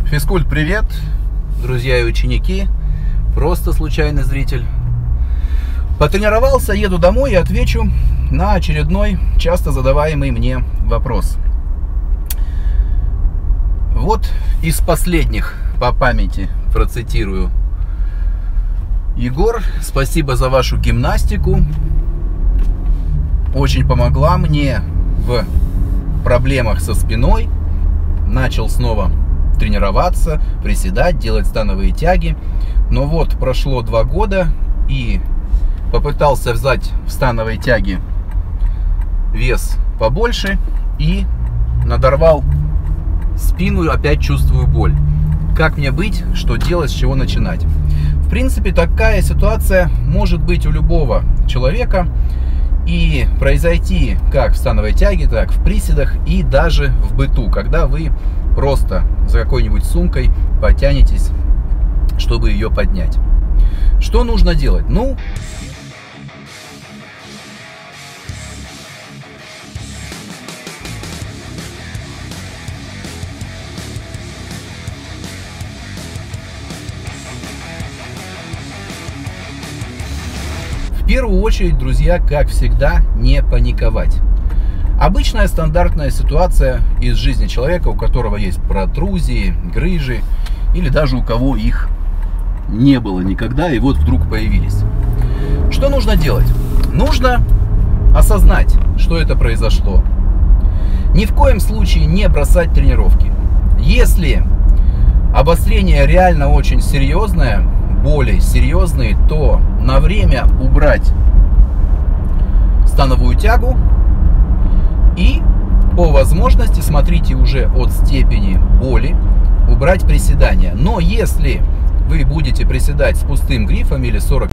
Физкульт, привет, друзья и ученики, просто случайный зритель. Потренировался, еду домой и отвечу на очередной часто задаваемый мне вопрос. Вот из последних по памяти процитирую. Егор, спасибо за вашу гимнастику. Очень помогла мне в проблемах со спиной. Начал снова тренироваться, приседать, делать становые тяги. Но вот прошло 2 года и попытался взять в становой тяге вес побольше и надорвал спину, опять чувствую боль. Как мне быть, что делать, с чего начинать? В принципе, такая ситуация может быть у любого человека и произойти как в становой тяге, так в приседах и даже в быту, когда вы просто за какой-нибудь сумкой потянетесь, чтобы ее поднять. Что нужно делать? В первую очередь, друзья, как всегда, не паниковать. Обычная стандартная ситуация из жизни человека, у которого есть протрузии, грыжи, или даже у кого их не было никогда, и вот вдруг появились. Что нужно делать? Нужно осознать, что это произошло. Ни в коем случае не бросать тренировки. Если обострение реально очень серьезное, боли серьезные, то на время убрать становую тягу и по возможности, смотрите уже от степени боли, убрать приседания. Но если вы будете приседать с пустым грифом или 40,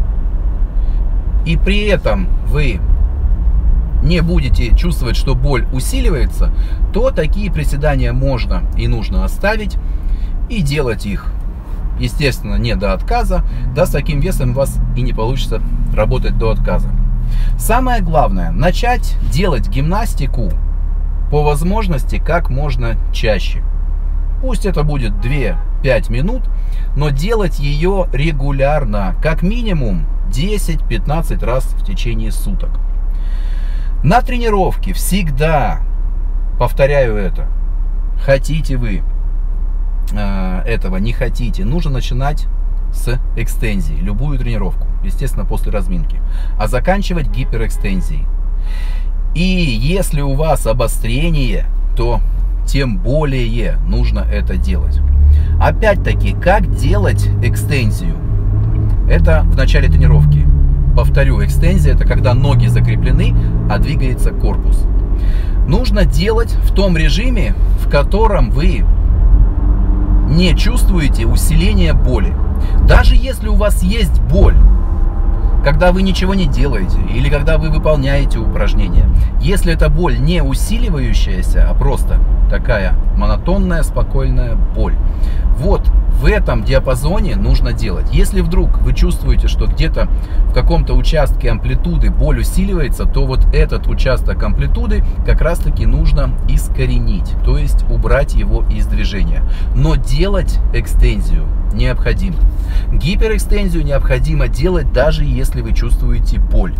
и при этом вы не будете чувствовать, что боль усиливается, то такие приседания можно и нужно оставить и делать их, естественно, не до отказа. Да, с таким весом у вас и не получится работать до отказа. Самое главное, начать делать гимнастику по возможности как можно чаще. Пусть это будет 2-5 минут, но делать ее регулярно, как минимум 10-15 раз в течение суток. На тренировке всегда, повторяю это, хотите вы этого, не хотите, нужно начинать с экстензии, любую тренировку, естественно, после разминки, а заканчивать гиперэкстензией. И если у вас обострение, то тем более нужно это делать. Опять-таки, как делать экстензию? Это в начале тренировки. Повторю, экстензия — это когда ноги закреплены, а двигается корпус. Нужно делать в том режиме, в котором вы не чувствуете усиления боли. Даже если у вас есть боль, когда вы ничего не делаете или когда вы выполняете упражнения, если эта боль не усиливающаяся, а просто такая монотонная, спокойная боль, вот в этом диапазоне нужно делать. Если вдруг вы чувствуете, что где-то в каком-то участке амплитуды боль усиливается, то вот этот участок амплитуды как раз таки нужно искоренить, то есть убрать его из движения. Но делать экстензию необходимо. Гиперэкстензию необходимо делать, даже если вы чувствуете боль.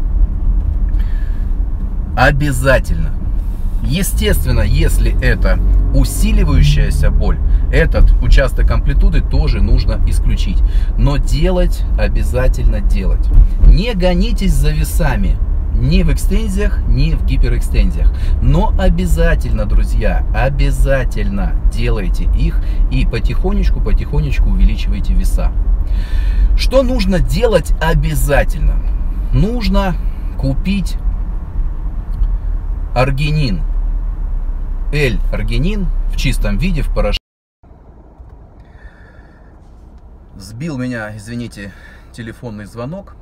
Обязательно. Естественно, если это усиливающаяся боль, этот участок амплитуды тоже нужно исключить. Но делать обязательно делать. Не гонитесь за весами. Ни в экстензиях, ни в гиперэкстензиях. Но обязательно, друзья, обязательно делайте их и потихонечку увеличивайте веса. Что нужно делать обязательно? Нужно купить аргинин. L-аргинин в чистом виде, в порошке. Сбил меня, извините, телефонный звонок.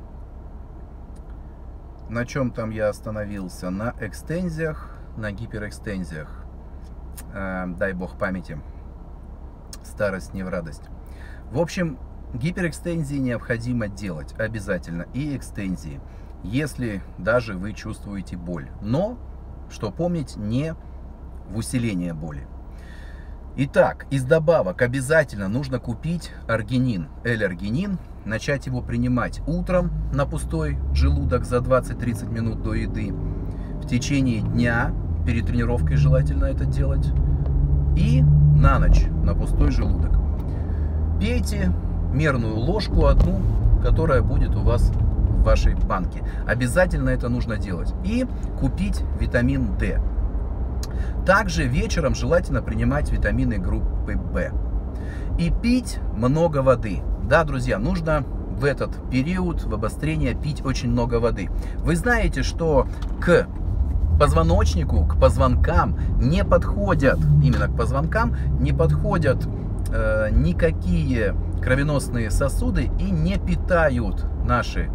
На чем там я остановился? На экстензиях, на гиперэкстензиях. Дай бог памяти. Старость не в радость. В общем, гиперэкстензии необходимо делать обязательно. И экстензии, если даже вы чувствуете боль. Но, что помнить, не в усиление боли. Итак, из добавок обязательно нужно купить аргинин, L-аргинин, начать его принимать утром на пустой желудок за 20-30 минут до еды, в течение дня, перед тренировкой желательно это делать, и на ночь на пустой желудок. Пейте мерную ложку одну, которая будет у вас в вашей банке. Обязательно это нужно делать. И купить витамин D. Также вечером желательно принимать витамины группы В. И пить много воды. Да, друзья, нужно в этот период в обострения пить очень много воды. Вы знаете, что к позвоночнику, к позвонкам не подходят, именно к позвонкам не подходят никакие кровеносные сосуды и не питают наши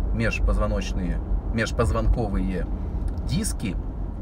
межпозвонковые диски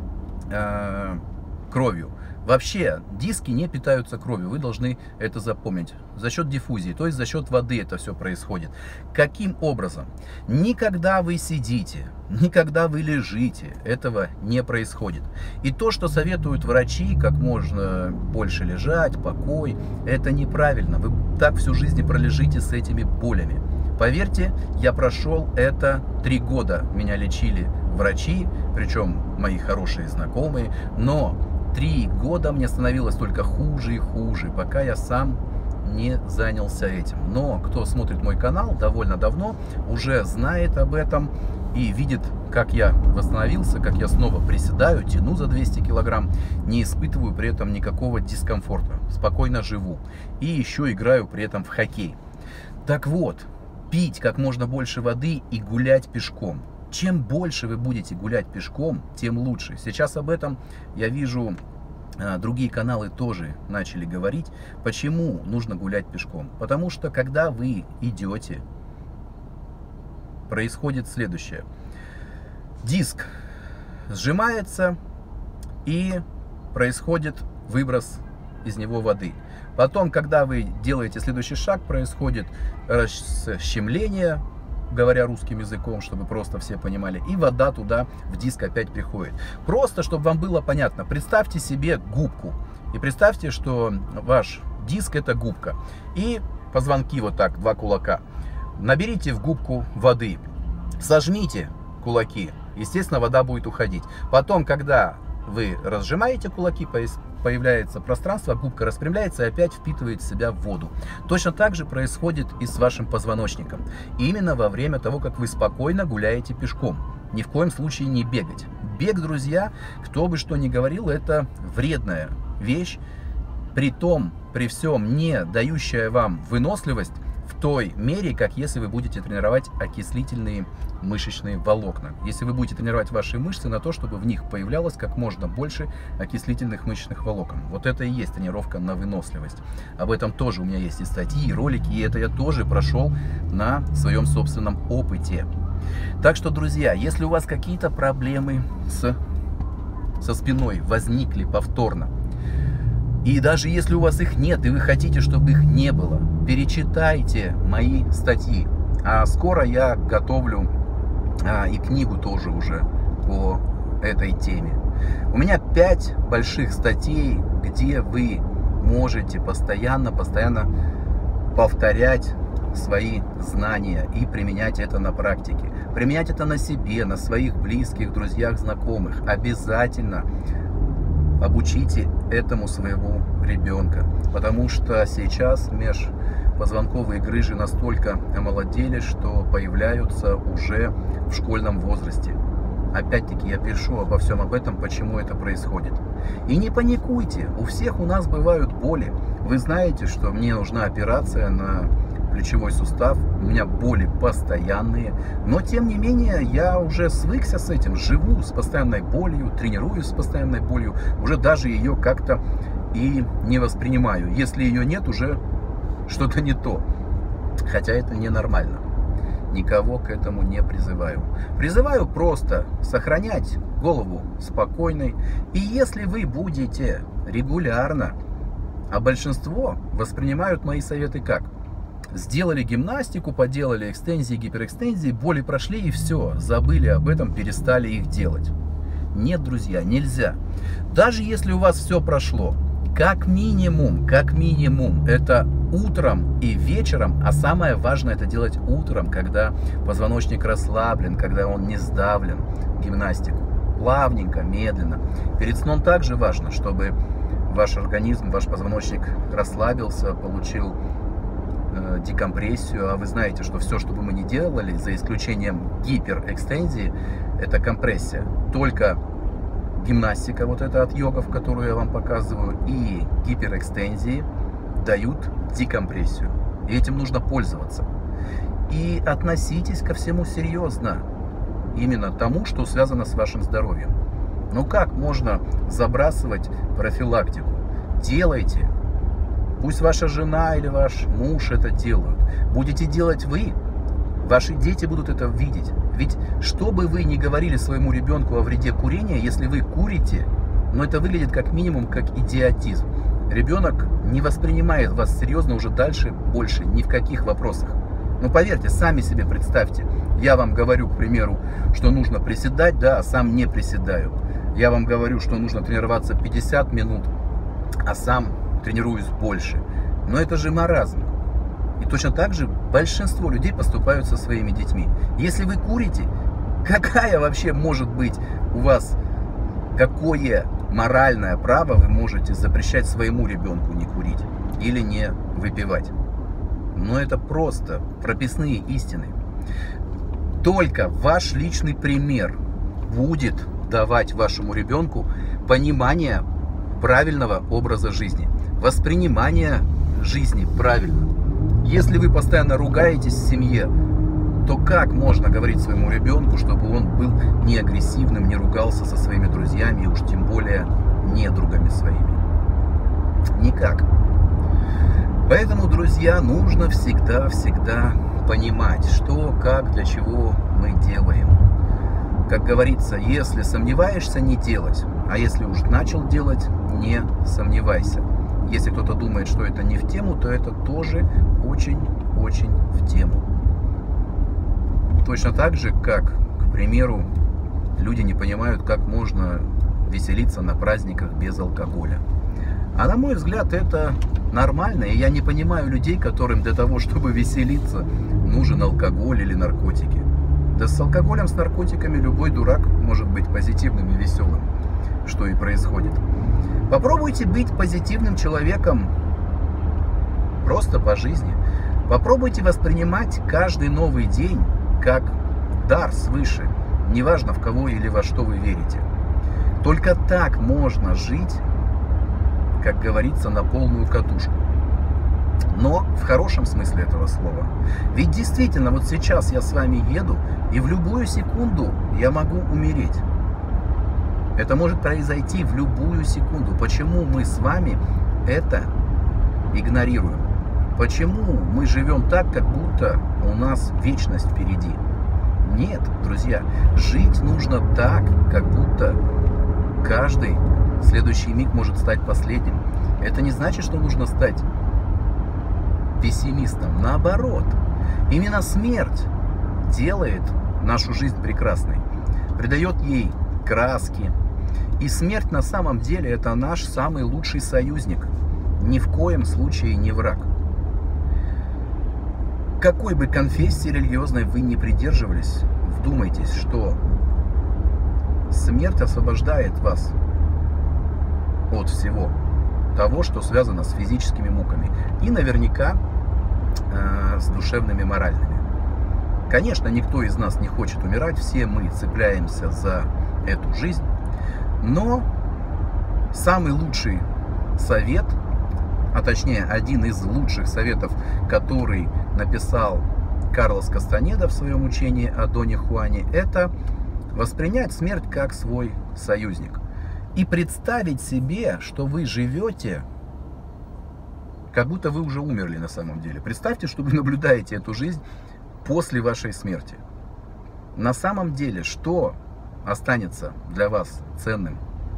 кровью. Вообще, диски не питаются кровью, вы должны это запомнить. За счет диффузии, то есть за счет воды это все происходит. Каким образом? Никогда вы сидите, никогда вы лежите, этого не происходит. И то, что советуют врачи, как можно больше лежать, покой, это неправильно. Вы так всю жизнь пролежите с этими болями. Поверьте, я прошел это 3 года. Меня лечили врачи, причем мои хорошие знакомые, но 3 года мне становилось только хуже и хуже, пока я сам не занялся этим. Но кто смотрит мой канал довольно давно, уже знает об этом и видит, как я восстановился, как я снова приседаю, тяну за 200 килограмм, не испытываю при этом никакого дискомфорта, спокойно живу и еще играю при этом в хоккей. Так вот, пить как можно больше воды и гулять пешком. Чем больше вы будете гулять пешком, тем лучше. Сейчас об этом я вижу, другие каналы тоже начали говорить. Почему нужно гулять пешком? Потому что когда вы идете, происходит следующее. Диск сжимается и происходит выброс из него воды. Потом, когда вы делаете следующий шаг, происходит расщемление, говоря русским языком, чтобы просто все понимали, и вода туда в диск опять приходит. Просто, чтобы вам было понятно, представьте себе губку, и представьте, что ваш диск это губка, и позвонки вот так, 2 кулака. Наберите в губку воды, сожмите кулаки, естественно, вода будет уходить. Потом, когда вы разжимаете кулаки, появляется пространство, губка распрямляется и опять впитывает в себя воду. Точно так же происходит и с вашим позвоночником. И именно во время того, как вы спокойно гуляете пешком. Ни в коем случае не бегать. Бег, друзья, кто бы что ни говорил, это вредная вещь, при всем не дающая вам выносливость в той мере, как если вы будете тренировать окислительные мышечные волокна. Если вы будете тренировать ваши мышцы на то, чтобы в них появлялось как можно больше окислительных мышечных волокон. Вот это и есть тренировка на выносливость. Об этом тоже у меня есть и статьи, и ролики, и это я тоже прошел на своем собственном опыте. Так что, друзья, если у вас какие-то проблемы со спиной возникли повторно, и даже если у вас их нет, и вы хотите, чтобы их не было, перечитайте мои статьи. А скоро я готовлю и книгу тоже уже по этой теме. У меня 5 больших статей, где вы можете постоянно повторять свои знания и применять это на практике. Применять это на себе, на своих близких, друзьях, знакомых. Обязательно обучите этому своего ребенка, потому что сейчас межпозвонковые грыжи настолько омолодели, что появляются уже в школьном возрасте. Опять-таки я пишу обо всем об этом, почему это происходит. И не паникуйте, у всех у нас бывают боли. Вы знаете, что мне нужна операция на плечевой сустав, у меня боли постоянные, но тем не менее я уже свыкся с этим, живу с постоянной болью, тренируюсь с постоянной болью, уже даже ее как-то и не воспринимаю. Если ее нет, уже что-то не то, хотя это ненормально. Никого к этому не призываю. Призываю просто сохранять голову спокойной, и если вы будете регулярно, а большинство воспринимают мои советы как: сделали гимнастику, поделали экстензии, гиперэкстензии, боли прошли и все, забыли об этом, перестали их делать. Нет, друзья, нельзя. Даже если у вас все прошло, как минимум, это утром и вечером, а самое важное это делать утром, когда позвоночник расслаблен, когда он не сдавлен, гимнастику. Плавненько, медленно. Перед сном также важно, чтобы ваш организм, ваш позвоночник расслабился, получил декомпрессию. А вы знаете, что все, что бы мы ни делали, за исключением гиперэкстензии, это компрессия. Только гимнастика, вот это от йогов, которую я вам показываю, и гиперэкстензии дают декомпрессию. И этим нужно пользоваться. И относитесь ко всему серьезно. Именно тому, что связано с вашим здоровьем. Ну как можно забрасывать профилактику? Делайте. Пусть ваша жена или ваш муж это делают. Будете делать вы, ваши дети будут это видеть. Ведь что бы вы ни говорили своему ребенку о вреде курения, если вы курите, но это выглядит как минимум как идиотизм. Ребенок не воспринимает вас серьезно уже дальше больше ни в каких вопросах. Но поверьте, сами себе представьте, я вам говорю, к примеру, что нужно приседать, да, а сам не приседаю. Я вам говорю, что нужно тренироваться 50 минут, а сам тренируюсь больше. Но это же маразм. И точно так же большинство людей поступают со своими детьми. Если вы курите, какая вообще может быть у вас, какое моральное право вы можете запрещать своему ребенку не курить или не выпивать? Но это просто прописные истины. Только ваш личный пример будет давать вашему ребенку понимание правильного образа жизни, воспринимание жизни правильно. Если вы постоянно ругаетесь в семье, то как можно говорить своему ребенку, чтобы он был не агрессивным, не ругался со своими друзьями, и уж тем более недругами своими? Никак. Поэтому, друзья, нужно всегда понимать, что, как, для чего мы делаем. Как говорится, если сомневаешься, не делать. А если уж начал делать, не сомневайся. Если кто-то думает, что это не в тему, то это тоже очень-очень в тему. Точно так же, как, к примеру, люди не понимают, как можно веселиться на праздниках без алкоголя. А на мой взгляд, это нормально, и я не понимаю людей, которым для того, чтобы веселиться, нужен алкоголь или наркотики. Да с алкоголем, с наркотиками любой дурак может быть позитивным и веселым, что и происходит. Попробуйте быть позитивным человеком просто по жизни. Попробуйте воспринимать каждый новый день как дар свыше, неважно в кого или во что вы верите. Только так можно жить, как говорится, на полную катушку. Но в хорошем смысле этого слова. Ведь действительно, вот сейчас я с вами еду, и в любую секунду я могу умереть. Это может произойти в любую секунду. Почему мы с вами это игнорируем? Почему мы живем так, как будто у нас вечность впереди? Нет, друзья, жить нужно так, как будто каждый следующий миг может стать последним. Это не значит, что нужно стать пессимистом. Наоборот, именно смерть делает нашу жизнь прекрасной, придает ей краски. И смерть на самом деле это наш самый лучший союзник. Ни в коем случае не враг. Какой бы конфессии религиозной вы ни придерживались, вдумайтесь, что смерть освобождает вас от всего того, что связано с физическими муками. И наверняка с душевными, моральными. Конечно, никто из нас не хочет умирать, все мы цепляемся за эту жизнь. Но самый лучший совет, а точнее один из лучших советов, который написал Карлос Кастанеда в своем учении о Доне Хуане, это воспринять смерть как свой союзник. И представить себе, что вы живете, как будто вы уже умерли на самом деле. Представьте, что вы наблюдаете эту жизнь после вашей смерти. На самом деле, что останется для вас ценным?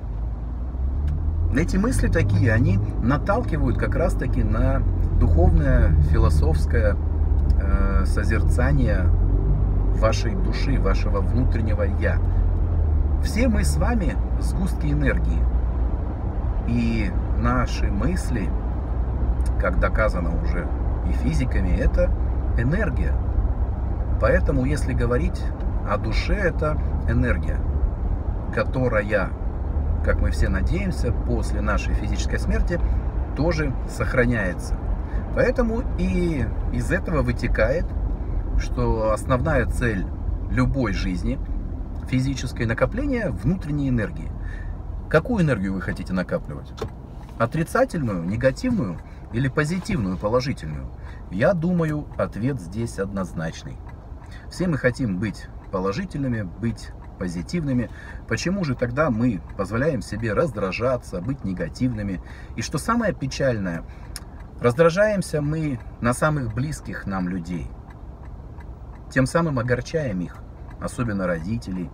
Эти мысли такие, они наталкивают как раз таки на духовное, философское созерцание вашей души, вашего внутреннего «я». Все мы с вами сгустки энергии. И наши мысли, как доказано уже и физиками, это энергия. Поэтому, если говорить о душе, это энергия, которая, как мы все надеемся, после нашей физической смерти тоже сохраняется. Поэтому и из этого вытекает, что основная цель любой жизни физическое накопление внутренней энергии. Какую энергию вы хотите накапливать? Отрицательную, негативную или позитивную, положительную? Я думаю, ответ здесь однозначный. Все мы хотим быть положительными, быть позитивными. Почему же тогда мы позволяем себе раздражаться, быть негативными? И что самое печальное, раздражаемся мы на самых близких нам людей. Тем самым огорчаем их, особенно родителей.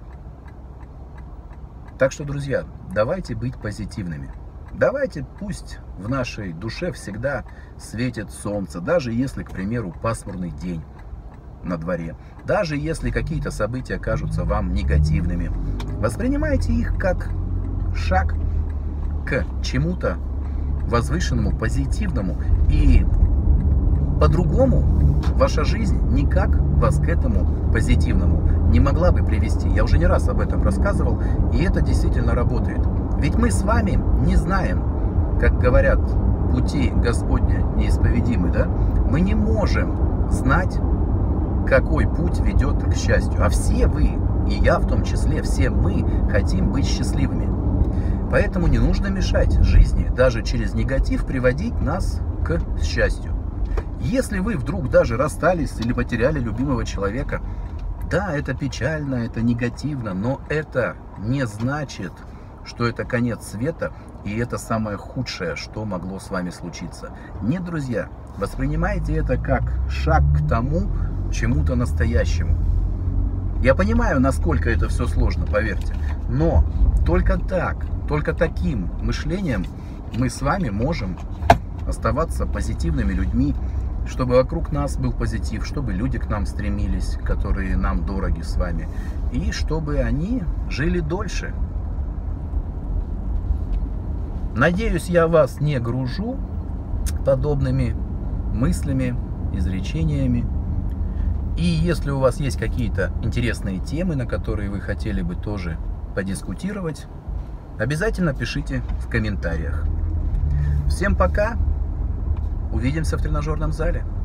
Так что, друзья, давайте быть позитивными. Давайте, пусть в нашей душе всегда светит солнце, даже если, к примеру, пасмурный день на дворе, даже если какие-то события кажутся вам негативными. Воспринимайте их как шаг к чему-то возвышенному, позитивному, и по-другому ваша жизнь никак вас к этому позитивному не могла бы привести. Я уже не раз об этом рассказывал, и это действительно работает. Ведь мы с вами не знаем, как говорят, пути Господня неисповедимы, да? Мы не можем знать, какой путь ведет к счастью. А все вы, и я в том числе, все мы хотим быть счастливыми. Поэтому не нужно мешать жизни, даже через негатив приводить нас к счастью. Если вы вдруг даже расстались или потеряли любимого человека, да, это печально, это негативно, но это не значит, что это конец света, и это самое худшее, что могло с вами случиться. Нет, друзья, воспринимайте это как шаг к тому, чему-то настоящему. Я понимаю, насколько это все сложно, поверьте, но только так, только таким мышлением мы с вами можем оставаться позитивными людьми, чтобы вокруг нас был позитив, чтобы люди к нам стремились, которые нам дороги с вами, и чтобы они жили дольше. Надеюсь, я вас не гружу подобными мыслями, изречениями. И если у вас есть какие-то интересные темы, на которые вы хотели бы тоже подискутировать, обязательно пишите в комментариях. Всем пока! Увидимся в тренажерном зале.